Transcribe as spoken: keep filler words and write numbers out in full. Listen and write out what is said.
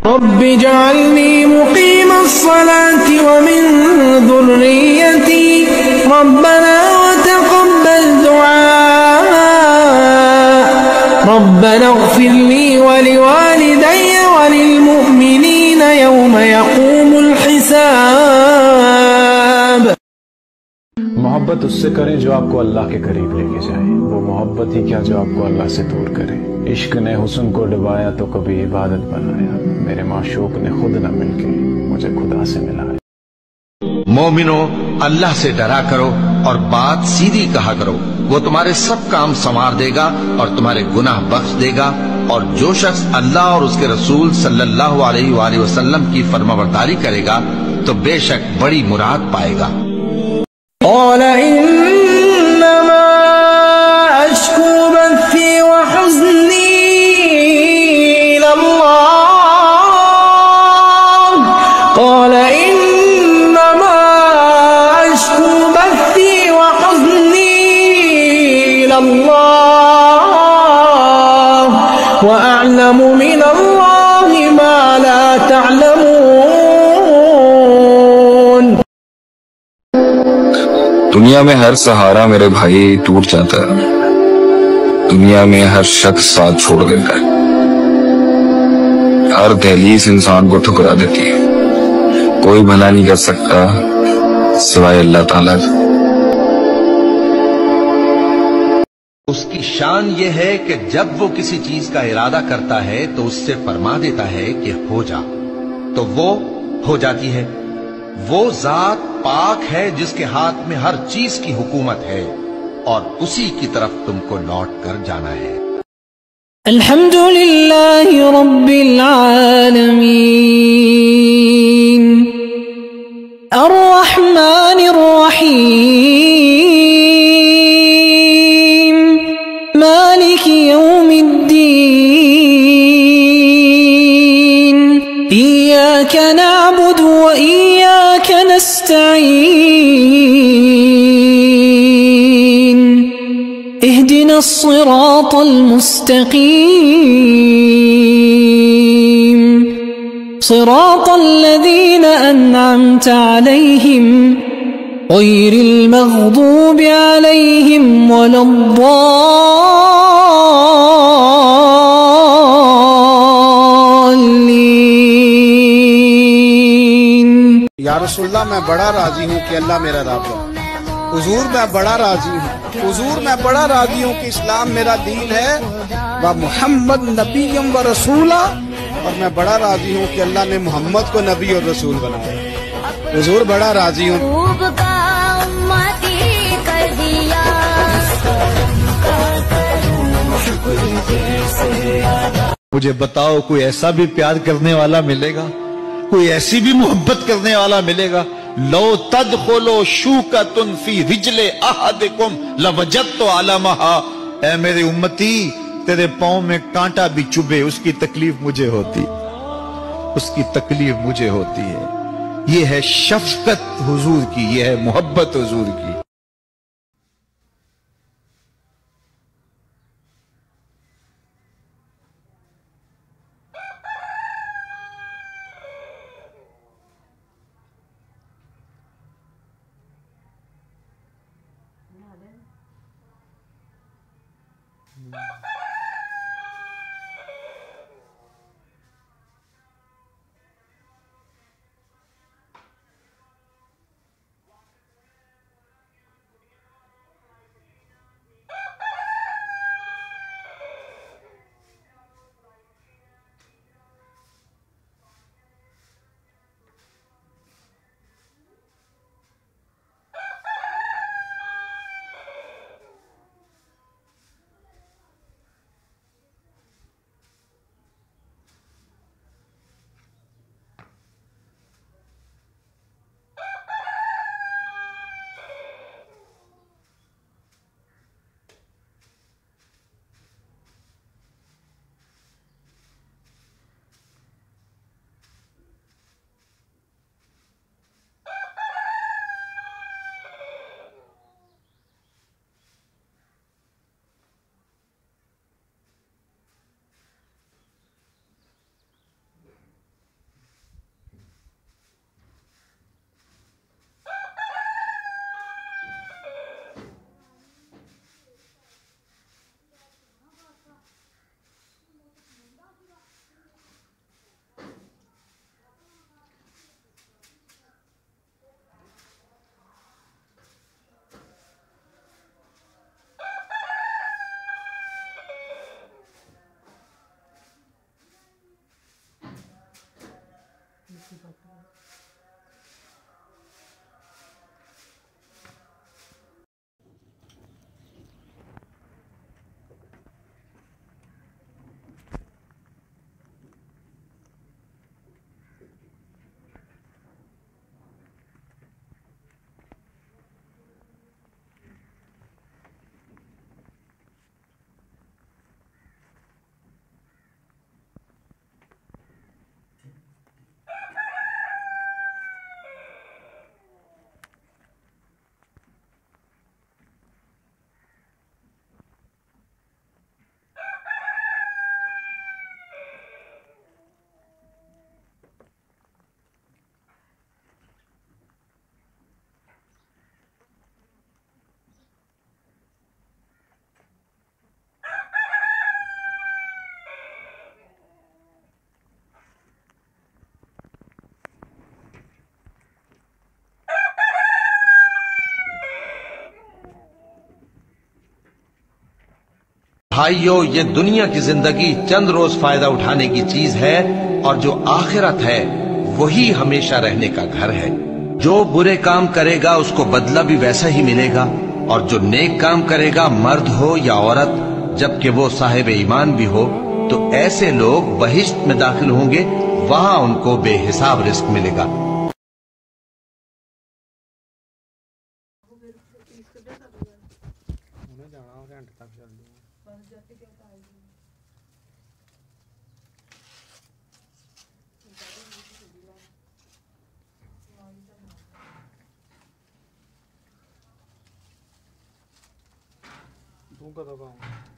Rabbi जअलनी मुक़ीमस्सलाति व मिन ज़ुर्रिय्यती रब्बना व तक़ब्बल दुआ रब्बना इग़फ़िर ली व लिवालिदैया व लिलमुअ्मिनीना यौम यक़ूमुल हिसाब। मोहब्बत उससे करें जो आपको अल्लाह के करीब लेके जाए, वो मोहब्बत ही क्या जो आपको अल्लाह से दूर करे। इश्क ने हुस्न को डुबाया तो कभी इबादत बनाया, मेरे माशूक ने खुद न मिलके मुझे खुदा से मिलाया। मोमिनो, अल्लाह से डरा करो और बात सीधी कहा करो, वो तुम्हारे सब काम संवार देगा और तुम्हारे गुनाह बख्श देगा। और जो शख्स अल्लाह और उसके रसूल सल्लल्लाहु अलैहि वसल्लम की फरमाबरदारी करेगा तो बेशक बड़ी मुराद पाएगा। दुनिया में हर सहारा मेरे भाई टूट जाता है, दुनिया में हर शख्स साथ छोड़ देता है, हर दहलीज इंसान को ठुकरा देती है, कोई भला नहीं कर सकता सिवाय अल्लाह ताला। उसकी शान ये है कि जब वो किसी चीज का इरादा करता है तो उससे फरमा देता है कि हो जा, तो वो हो जाती है। वो जात पाक है जिसके हाथ में हर चीज की हुकूमत है और उसी की तरफ तुमको लौट कर जाना है। अल्हम्दुलिल्लाहि रब्बिल आलमीन अर्रहमानिर रहीम मालिकी यौमिद्दीन इय्याका नअबुदु व इय्याका नस्तईन इहदिनस सिरातल मुस्तकीम सिरातल लज़ीना अन्अमता अलैहिम गैरिल मग़दूबि अलैहिम वलद्दाल्लीन। या रसूलल्लाह, मैं बड़ा राजी हूँ कि अल्लाह मेरा रब है। हुजूर, मैं बड़ा राजी हूँ हुजूर मैं बड़ा राजी हूँ कि इस्लाम मेरा दीन है, व मुहम्मद नबीय्यम व रसूला, और मैं बड़ा राजी हूँ कि अल्लाह ने मोहम्मद को नबी और रसूल बनाया। हुजूर, बड़ा राजी हूँ। मुझे बताओ, कोई ऐसा भी प्यार करने वाला मिलेगा, कोई ऐसी भी मोहब्बत करने वाला मिलेगा? लो तदखुलो शूकतुन फी रिजले अहदिकुम लवजदतु अलमहा। ऐ मेरे उम्मती, तेरे पांव में कांटा भी चुभे उसकी तकलीफ मुझे होती, उसकी तकलीफ मुझे होती है। ये है शफकत हुजूर की, ये है मोहब्बत हुजूर की। भाइयों, ये दुनिया की जिंदगी चंद रोज फायदा उठाने की चीज है और जो आखिरत है वही हमेशा रहने का घर है। जो बुरे काम करेगा उसको बदला भी वैसा ही मिलेगा और जो नेक काम करेगा, मर्द हो या औरत, जबकि वो साहिब ईमान भी हो, तो ऐसे लोग बहिश्त में दाखिल होंगे, वहां उनको बेहिसाब रिस्क मिलेगा। तू कदों आऊंगा?